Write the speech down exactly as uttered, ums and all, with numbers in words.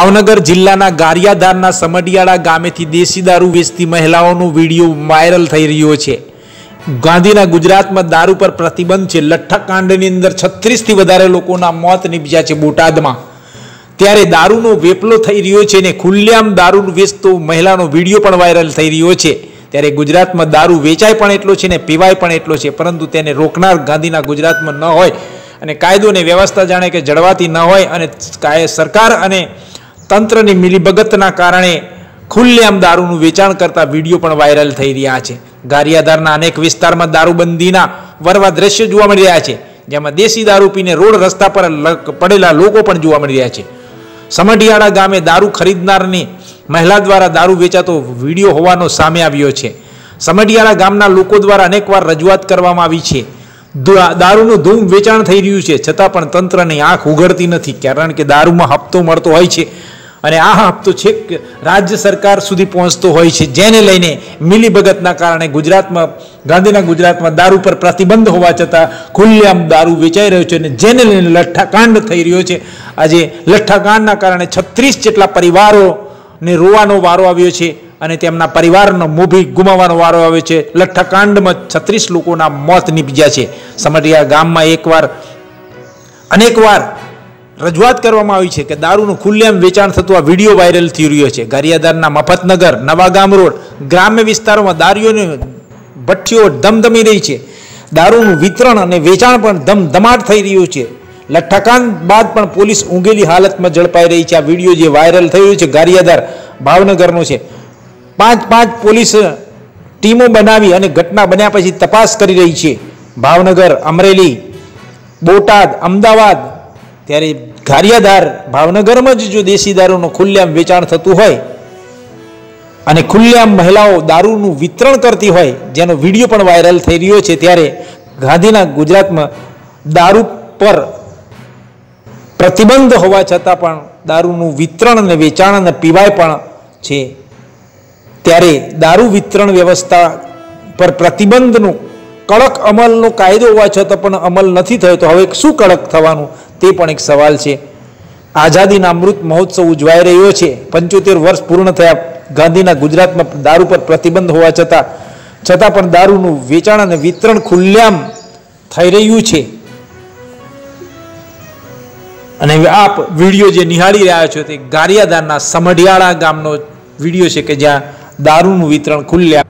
ભાવનગર જિલ્લાના ગારિયાધારના સમઢિયાળા ગામેથી દેશી દારૂ વેચતી મહિલાઓનો વિડીયો વાયરલ થઈ રહ્યો છે। ગાંધીના ગુજરાતમાં દારૂ પર પ્રતિબંધ છે। લઠ્ઠાકાંડની અંદર છત્રીસ થી વધારે લોકોના મોત નીપજ્યા છે બોટાદમાં। ત્યારે દારૂનો વેપલો થઈ રહ્યો છે ને ખુલ્લેઆમ દારૂ વેચતો મહિલાનો વિડીયો પણ વાયરલ થઈ રહ્યો છે। ત્યારે ગુજરાતમાં દારૂ વેચાય પણ એટલો છે ને પીવાય પણ એટલો છે, પરંતુ તેને રોકનાર ગાંધીના ગુજરાતમાં ન હોય અને કાયદો અને વ્યવસ્થા જાણે કે જળવાતી ન હોય અને સરકાર અને તંત્રની મિલીભગતના કારણે ખુલ્લેઆમ દારૂનું વેચાણ કરતા વિડીયો પણ વાયરલ થઈ રહ્યા છે। ગારિયાધારના અનેક વિસ્તારમાં દારૂબંધીના વરવા દ્રશ્યો જોવા મળી રહ્યા છે, જેમાં દેશી દારૂ પીને રોડ રસ્તા પર પડેલા લોકો પણ જોવા મળી રહ્યા છે। સમઢિયાળા ગામે દારૂ ખરીદનારની મહિલા દ્વારા દારૂ વેચાતો વિડીયો હોવાનો સામે આવ્યો છે। સમઢિયાળા ગામના લોકો દ્વારા અનેકવાર રજૂઆત કરવામાં આવી છે। દારૂનું ધૂમ વેચાણ થઈ રહ્યું છે, છતાં પણ તંત્રની આંખ ઉઘડતી નથી, કારણ કે દારૂમાં હપ્તો મળતો હોય છે અને આ હપ્તો છેક રાજ્ય સરકાર સુધી પહોંચતો હોય છે, જેને લઈને મિલીભગતના કારણે ગુજરાતમાં ગાંધીના ગુજરાતમાં દારૂ પર પ્રતિબંધ હોવા છતાં ખુલ્લેઆમ દારૂ વેચાઈ રહ્યો છે અને જેને લઈને લઠ્ઠાકાંડ થઈ રહ્યો છે। આજે લઠ્ઠાકાંડના કારણે છત્રીસ જેટલા પરિવારોને રોવાનો વારો આવ્યો છે અને તેમના પરિવારનો મોભી ગુમાવવાનો વારો આવ્યો છે। લઠ્ઠાકાંડમાં છત્રીસ લોકોના મોત નીપજ્યા છે। સમઢિયા ગામમાં એકવાર અનેકવાર રજૂઆત કરવામાં આવી છે કે દારૂનું ખુલ્લેઆમ વેચાણ થતું આ વિડીયો વાયરલ થઈ રહ્યો છે। ગારિયાધારના મફતનગર, નવાગામ રોડ, ગ્રામ્ય વિસ્તારોમાં દારૂની ભઠ્ઠીઓ ધમધમી રહી છે। દારૂનું વિતરણ અને વેચાણ પણ ધમધમાટ થઈ રહ્યું છે। લઠ્ઠાકાંડ બાદ પણ પોલીસ ઊંઘેલી હાલતમાં ઝડપાઈ રહી છે। આ વિડીયો જે વાયરલ થઈ રહ્યો છે ગારિયાધાર ભાવનગરનો છે। પાંચ પાંચ પોલીસ ટીમો બનાવી અને ઘટના બન્યા પછી તપાસ કરી રહી છે। ભાવનગર, અમરેલી, બોટાદ, અમદાવાદ, ત્યારે ગારિયાધાર ભાવનગરમાં જ જો દેશી દારૂનું ખુલ્લેઆમ વેચાણ થતું હોય અને ખુલ્લેઆમ મહિલાઓ દારૂનું વિતરણ કરતી હોય, જેનો વિડીયો પણ વાયરલ થઈ રહ્યો છે, ત્યારે ગાંધીના ગુજરાતમાં દારૂ પર પ્રતિબંધ હોવા છતાં પણ દારૂનું વિતરણ અને વેચાણ અને પીવાય પણ છે। ત્યારે દારૂ વિતરણ વ્યવસ્થા પર પ્રતિબંધનો કડક અમલનો કાયદો હોવા છતાં પણ અમલ નથી થયો, તો હવે શું કડક થવાનું તે પણ એક સવાલ છે। આઝાદીના અમૃત મહોત્સવ ઉજવાઈ રહ્યો છે। પંચોતેર વર્ષ પૂર્ણ થયા ગાંધીના ગુજરાતમાં દારૂ પર પ્રતિબંધ હોવા છતાં છતાં પણ દારૂનું વેચાણ અને વિતરણ ખુલ્લેઆમ થઈ રહ્યું છે। અને આપ વિડીયો જે નિહાળી રહ્યા છો તે ગારિયાધારના સમઢિયાળા ગામનો વિડીયો છે કે જ્યાં દારૂનું વિતરણ ખુલ્લેઆમ